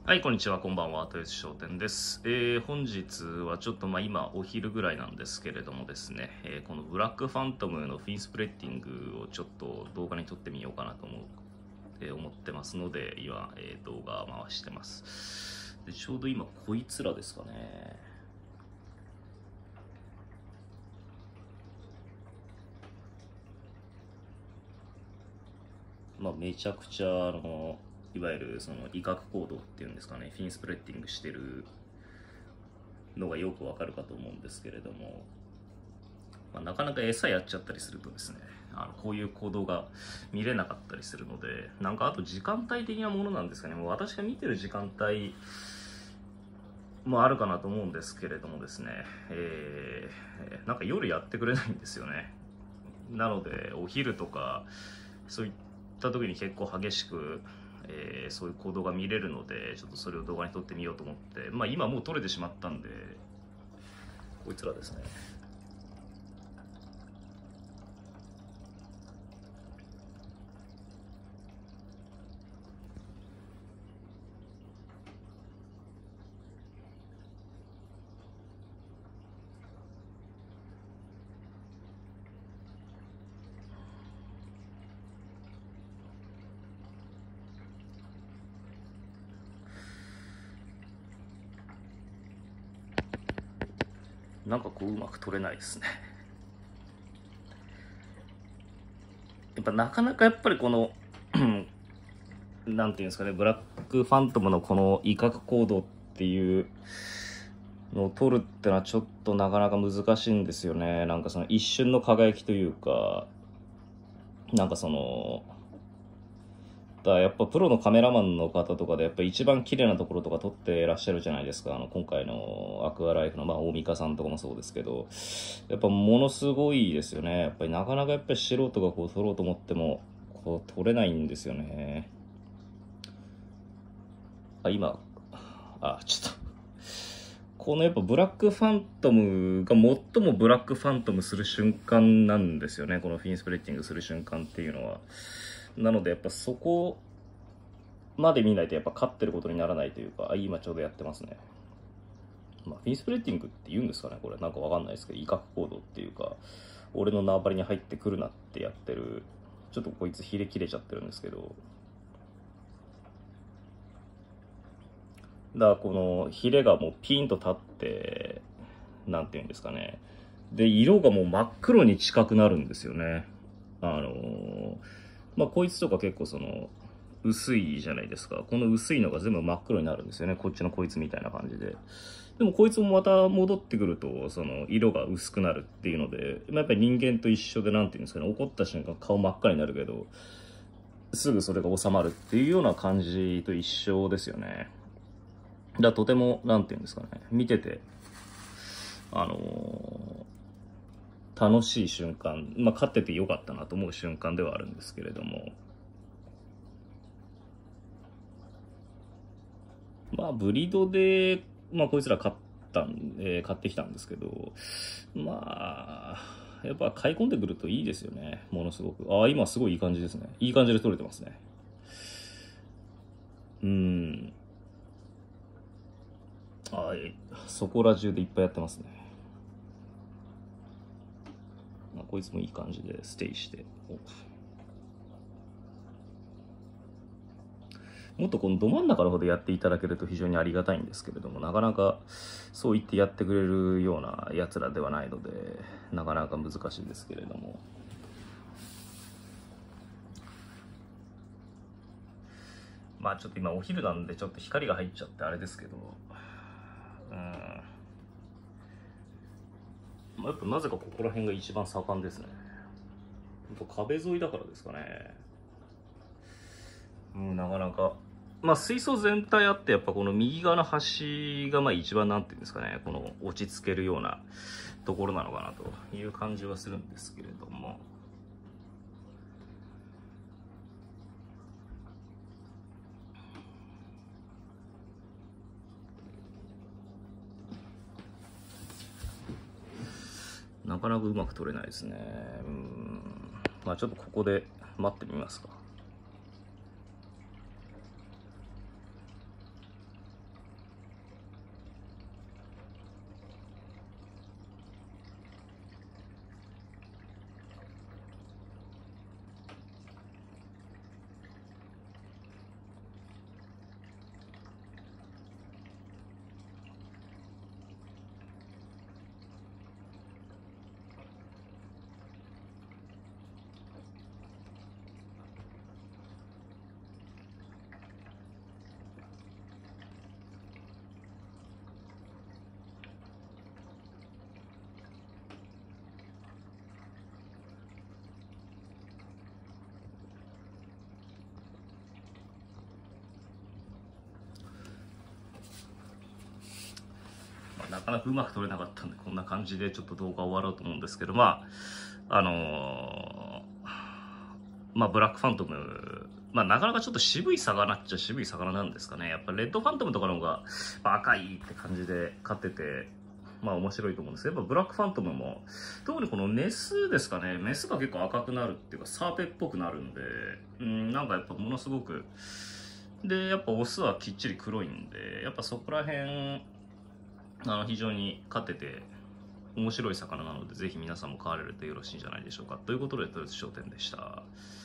はい、こんにちは、こんばんは、豊洲商店です。本日はちょっと今お昼ぐらいなんですけれどもですね、このブラックファントムのフィンスプレッティングをちょっと動画に撮ってみようかなと思ってますので、今、動画回してます。で、ちょうど今こいつらですかね。めちゃくちゃいわゆるその威嚇行動っていうんですかね、フィンスプレッティングしてるのがよくわかるかと思うんですけれども、なかなか餌やっちゃったりするとですね、こういう行動が見れなかったりするので、なんかあと時間帯的なものなんですかね、もう私が見てる時間帯もあるかなと思うんですけれどもですね、なんか夜やってくれないんですよね。なのでお昼とかそういった時に結構激しく、そういう行動が見れるので、ちょっとそれを動画に撮ってみようと思って、今もう撮れてしまったんで、こいつらですね。なんかこううまく撮れないですね。やっぱなかなかやっぱりこのなんていうんですかね、ブラックファントムのこの威嚇行動っていうのを取るってのはちょっとなかなか難しいんですよね。なんかその一瞬の輝きというか、なんかその、やっぱプロのカメラマンの方とかでやっぱ一番綺麗なところとか撮ってらっしゃるじゃないですか。今回のアクアライフの大美香さんとかもそうですけど、やっぱものすごいですよね。やっぱりなかなかやっぱり素人がこう撮ろうと思ってもこう撮れないんですよね。今ちょっとこのやっぱブラックファントムが最もブラックファントムする瞬間なんですよね、このフィンスプレッティングする瞬間っていうのは。なのでやっぱそこまで見ないとやっぱ勝ってることにならないというか、今ちょうどやってますね。フィンスプレッティングって言うんですかね、これなんかわかんないですけど、威嚇行動っていうか、俺の縄張りに入ってくるなってやってる、ちょっとこいつヒレ切れちゃってるんですけど、だからこのヒレがもうピンと立って、なんていうんですかね、で色がもう真っ黒に近くなるんですよね。こいつとか結構その薄いじゃないですか。この薄いのが全部真っ黒になるんですよね、こっちのこいつみたいな感じで。でもこいつもまた戻ってくるとその色が薄くなるっていうので、やっぱり人間と一緒で、なんていうんですかね、怒った瞬間顔真っ赤になるけどすぐそれが収まるっていうような感じと一緒ですよね。とてもなんていうんですかね、見ててあの楽しい瞬間、勝っててよかったなと思う瞬間ではあるんですけれども、ブリードで、こいつら買ってきたんですけど、やっぱ買い込んでくるといいですよね、ものすごく。今すごいいい感じですね。いい感じで撮れてますね。そこら中でいっぱいやってますね。こいつもいい感じでステイして。もっとこのど真ん中の方でやっていただけると非常にありがたいんですけれども、なかなかそう言ってやってくれるようなやつらではないので、なかなか難しいですけれども。ちょっと今お昼なんでちょっと光が入っちゃってあれですけど、やっぱなぜかここら辺が一番盛んですね。壁沿いだからですかね。なかなか。水槽全体あって、やっぱこの右側の端が一番なんていうんですかね、この落ち着けるようなところなのかなという感じはするんですけれども。なかなかうまく取れないですね。ちょっとここで待ってみますか。 なかなかうまく撮れなかったんで、こんな感じでちょっと動画終わろうと思うんですけど、まあ、ブラックファントム、なかなかちょっと渋い魚っちゃ渋い魚なんですかね。やっぱレッドファントムとかの方が、赤いって感じで飼ってて、面白いと思うんですけど、やっぱブラックファントムも、特にこのメスですかね、メスが結構赤くなるっていうか、サーペっぽくなるんで、なんかやっぱものすごく、で、やっぱオスはきっちり黒いんで、やっぱそこら辺、非常に飼ってて、面白い魚なので、ぜひ皆さんも飼われるとよろしいんじゃないでしょうか。ということで、とりあえず焦点でした。